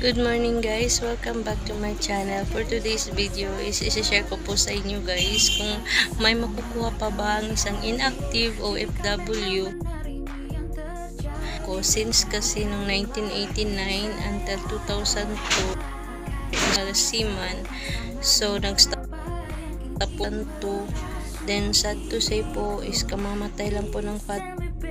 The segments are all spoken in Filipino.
Good morning guys, welcome back to my channel. For today's video is isi-share ko po sa inyo guys kung may makukuha pa ba ang isang inactive OFW ko since kasi nung 1989 until 2002 seaman. So nag-stop po to, then sad to say po is kamamatay lang po ng father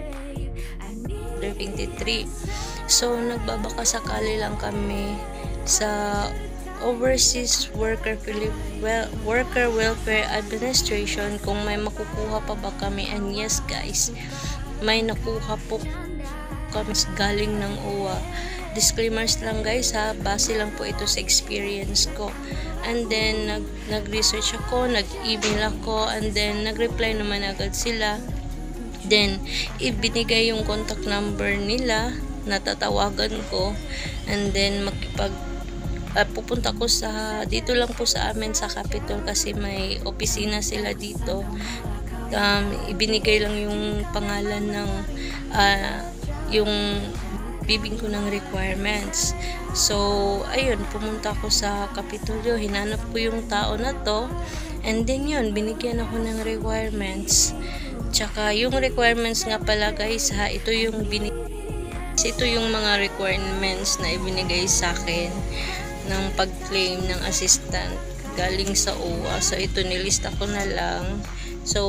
23. So nagbabaka sakali lang kami sa Overseas Worker Welfare Administration kung may makukuha pa ba kami, and yes guys, may nakuha po kami galing ng OWA. Disclaimers lang guys ha, base lang po ito sa experience ko. And then nag-research ako, nag-email ako, and then nag-reply naman agad sila. Then ibinigay yung contact number nila, natatawagan ko, and then pupunta ko sa dito lang po sa amin sa Capitol kasi may opisina sila dito. Ibinigay lang yung pangalan ng yung bibing ko ng requirements. So ayun, pumunta ako sa Kapitolyo, hinanap ko yung tao na to, and then yun, binigyan ako ng requirements. Tsaka yung requirements nga pala guys ha, ito yung mga requirements na ibinigay sa akin ng pag-claim ng assistant galing sa OWA. So ito nilista ko na lang. So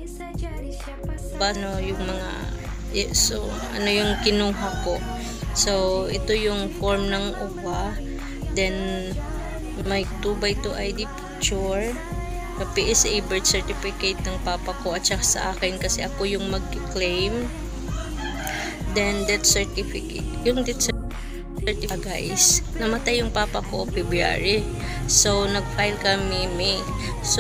ano yung mga ano yung kinuha ko. So ito yung form ng OWA, then may 2x2 ID picture, PSA birth certificate ng papa ko at saka sa akin kasi ako yung mag-claim, then death certificate. Yung death certificate guys, namatay yung papa ko February, so nag-file kami May. So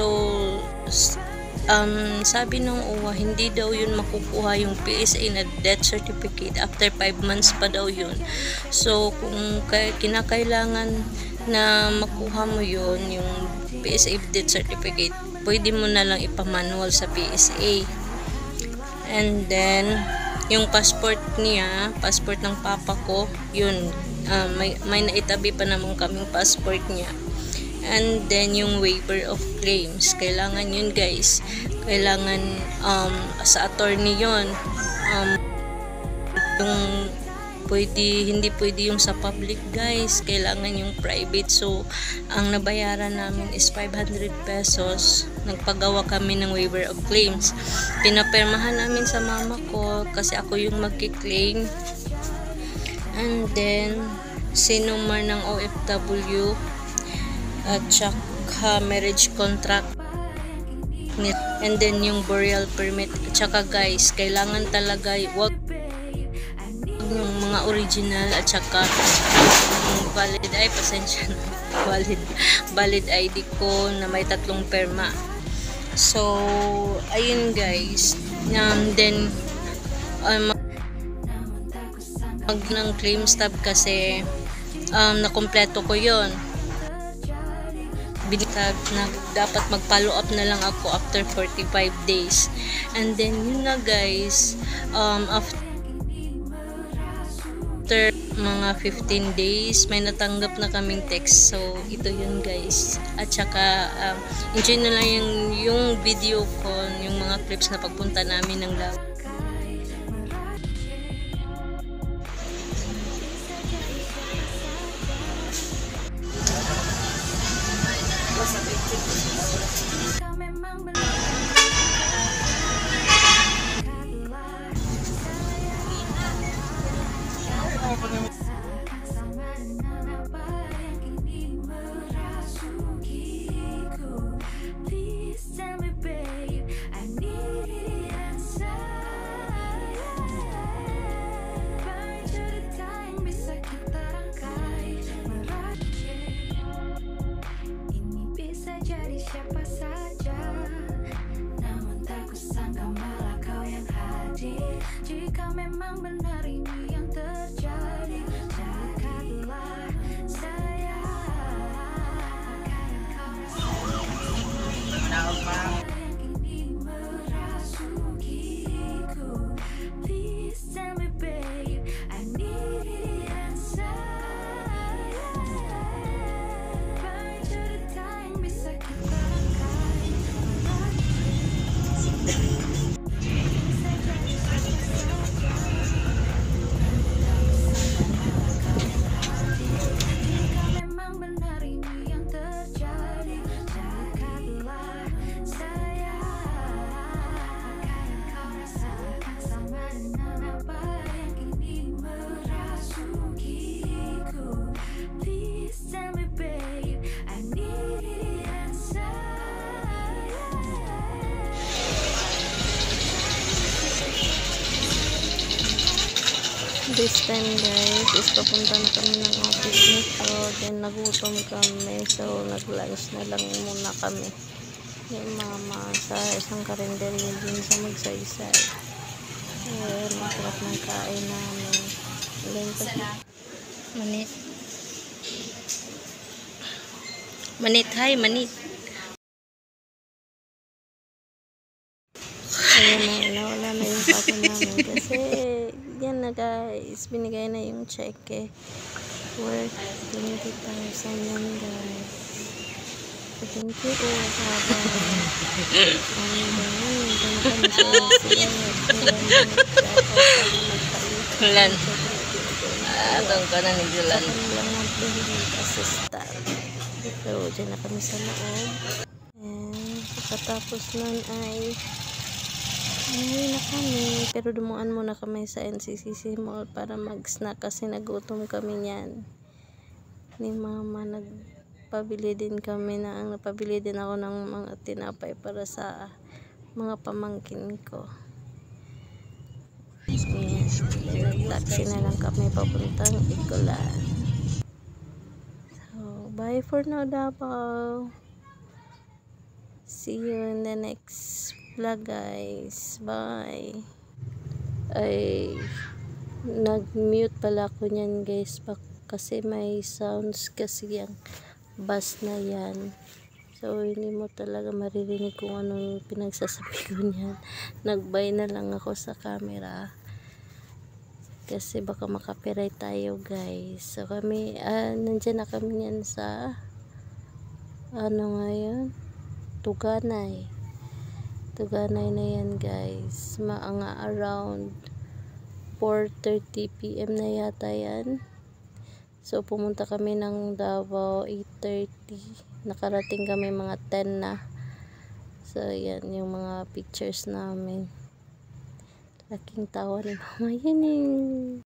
sabi ng OWA, hindi daw yun makukuha yung PSA na death certificate, after 5 months pa daw yun. So kung kinakailangan na makuha mo yun, yung PSA death certificate, pwede mo na lang ipamanual sa PSA. And then yung passport niya, passport ng papa ko, yun, may naitabi pa naman kaming passport niya. And then yung waiver of claims, kailangan yun guys, kailangan sa attorney yun, yung hindi pwede yung sa public guys, kailangan yung private. So ang nabayaran namin is 500 pesos. Nagpagawa kami ng waiver of claims, pinapermahan namin sa mama ko kasi ako yung magki-claim. And then sinumar ng OFW at saka marriage contract, and then yung burial permit. At saka guys, kailangan talaga wag yung mga original at saka valid valid ID ko na may 3 perma. So ayun guys, then mag ng claim stub kasi nakompleto ko yon. Binitag na dapat mag-follow up na lang ako after 45 days. And then yun na guys, after mga 15 days may natanggap na kaming text. So ito yun guys. At saka enjoy na lang yung video ko, yung mga clips na pagpunta namin ng lab. Siapa saja, namun tak kusangka malah kau yang hadir. Jika memang benar ini yang terjadi, dekatlah saya. Ini merasukiku. Please tell me babe, I need an answer. This time guys is papunta na kami ng office nito, then nagutom kami, so nag-lunch na lang muna kami ni mama sa isang karinderya din sa Magsaysay. Ayan, masarap ng kain namin. Then manit. Manit, hi manit. Ayan na, nawala na yung pako namin kasi yan na guys, binigay na yung cheque worth 20,000 yan guys. So thank you baba. Ulan. Atong ka na ni Julan. Lang mag-behave assistant. So dyan na kami sa loob. And pagkatapos nun ay umuwi na kami, pero dumuan muna kami sa NCCC Mall para mag-snack kasi nagutom kami niyan. Ni mama nagpabili din ako ng mga tinapay para sa mga pamangkin ko. Ayan, nag-taxi na lang kami papuntang Igulan. So, bye for now Davao. See you in the next vlog guys. Bye. Ay nag-mute pala ako niyan guys kasi may sounds kasi yung bus na yan. So hindi mo talaga maririnig kung anong pinagsasabi ko niyan. Nag-bye na lang ako sa camera kasi baka makapiright tayo guys. So kami nandiyan na kami niyan sa ngayon Tuganay na yan guys. Mga around 4:30 PM na yata yan. So pumunta kami ng Davao 8:30. Nakarating kami mga 10 na. So yan yung mga pictures namin. Laking tawa ni Mama Yining.